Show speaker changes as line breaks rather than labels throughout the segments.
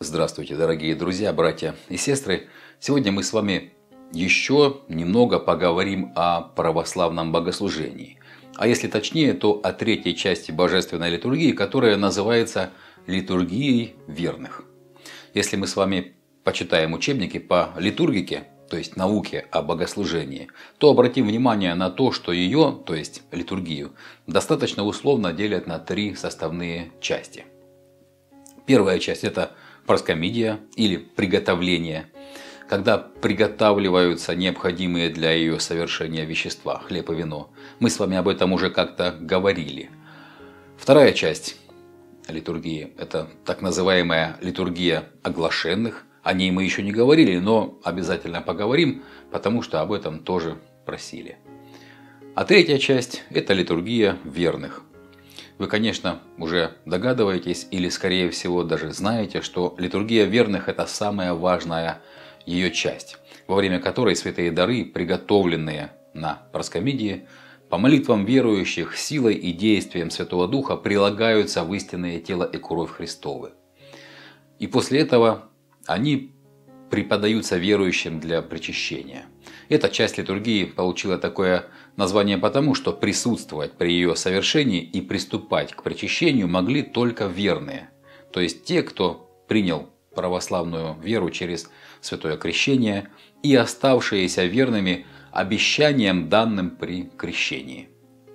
Здравствуйте, дорогие друзья, братья и сестры. Сегодня мы с вами еще немного поговорим о православном богослужении. А если точнее, то о третьей части божественной литургии, которая называется литургией верных. Если мы с вами почитаем учебники по литургике, то есть науке о богослужении, то обратим внимание на то, что ее, то есть литургию, достаточно условно делят на три составные части. Первая часть – это проскомидия или приготовление, когда приготавливаются необходимые для ее совершения вещества, хлеб и вино. Мы с вами об этом уже как-то говорили. Вторая часть литургии – это так называемая литургия оглашенных. О ней мы еще не говорили, но обязательно поговорим, потому что об этом тоже просили. А третья часть – это литургия верных. Вы, конечно, уже догадываетесь или, скорее всего, даже знаете, что литургия верных – это самая важная ее часть, во время которой святые дары, приготовленные на проскомидии, по молитвам верующих, силой и действием Святого Духа прилагаются в истинное тело и кровь Христовы. И после этого они преподаются верующим для причащения. Эта часть литургии получила такое название потому, что присутствовать при ее совершении и приступать к причащению могли только верные, то есть те, кто принял православную веру через святое крещение и оставшиеся верными обещаниям, данным при крещении.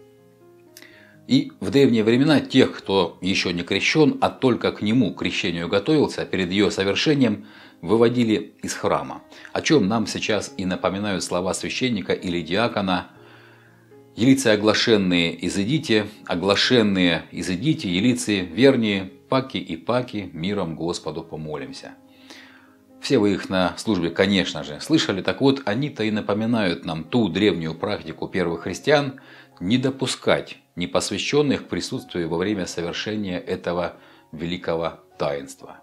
И в древние времена тех, кто еще не крещен, а только к нему, к крещению готовился, перед ее совершением выводили из храма, о чем нам сейчас и напоминают слова священника или диакона: «Елицы оглашенные, изыдите, елицы вернее, паки и паки, миром Господу помолимся». Все вы их на службе, конечно же, слышали. Так вот, они-то и напоминают нам ту древнюю практику первых христиан не допускать непосвященных к присутствию во время совершения этого великого таинства.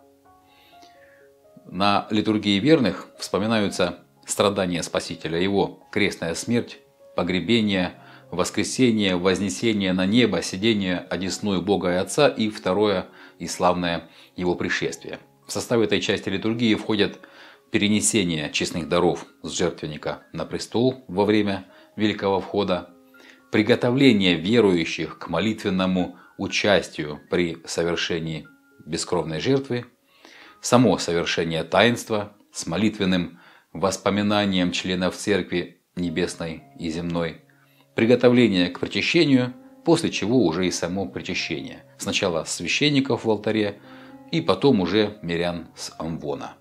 На литургии верных вспоминаются страдания Спасителя, его крестная смерть, погребение, воскресение, вознесение на небо, сидение одесную Бога и Отца и второе и славное его пришествие. В состав этой части литургии входят перенесение честных даров с жертвенника на престол во время Великого Входа, приготовление верующих к молитвенному участию при совершении бескровной жертвы, само совершение таинства с молитвенным воспоминанием членов Церкви Небесной и Земной, приготовление к причащению, после чего уже и само причащение. Сначала священников в алтаре, и потом уже мирян с амвона.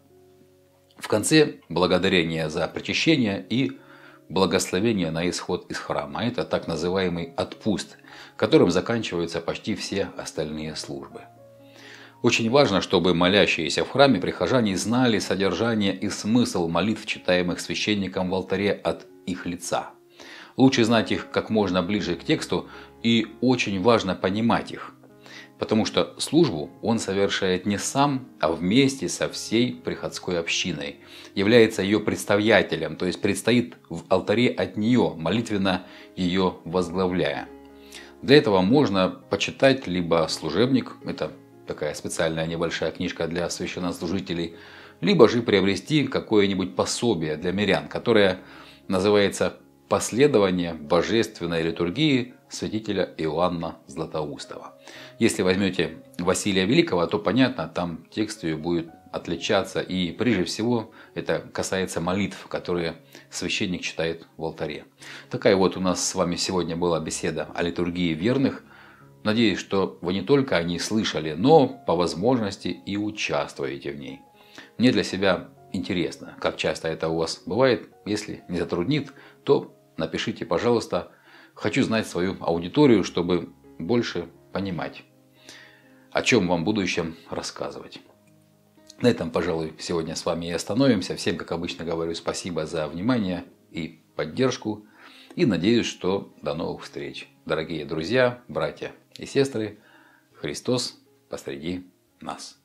В конце благодарение за причащение и благословение на исход из храма. Это так называемый отпуст, которым заканчиваются почти все остальные службы. Очень важно, чтобы молящиеся в храме прихожане знали содержание и смысл молитв, читаемых священником в алтаре от их лица. Лучше знать их как можно ближе к тексту, и очень важно понимать их. Потому что службу он совершает не сам, а вместе со всей приходской общиной. Является ее представителем, то есть предстоит в алтаре от нее, молитвенно ее возглавляя. Для этого можно почитать либо служебник, это такая специальная небольшая книжка для священнослужителей, либо же приобрести какое-нибудь пособие для мирян, которое называется «Последование божественной литургии святителя Иоанна Златоустова». Если возьмете Василия Великого, то понятно, там текст ее будет отличаться. И прежде всего это касается молитв, которые священник читает в алтаре. Такая вот у нас с вами сегодня была беседа о литургии верных. Надеюсь, что вы не только о ней слышали, но по возможности и участвуете в ней. Мне для себя интересно, как часто это у вас бывает. Если не затруднит, то напишите, пожалуйста. Хочу знать свою аудиторию, чтобы больше понимать, о чем вам в будущем рассказывать. На этом, пожалуй, сегодня с вами и остановимся. Всем, как обычно, говорю спасибо за внимание и поддержку. И надеюсь, что до новых встреч. Дорогие друзья, братья и сестры, Христос посреди нас.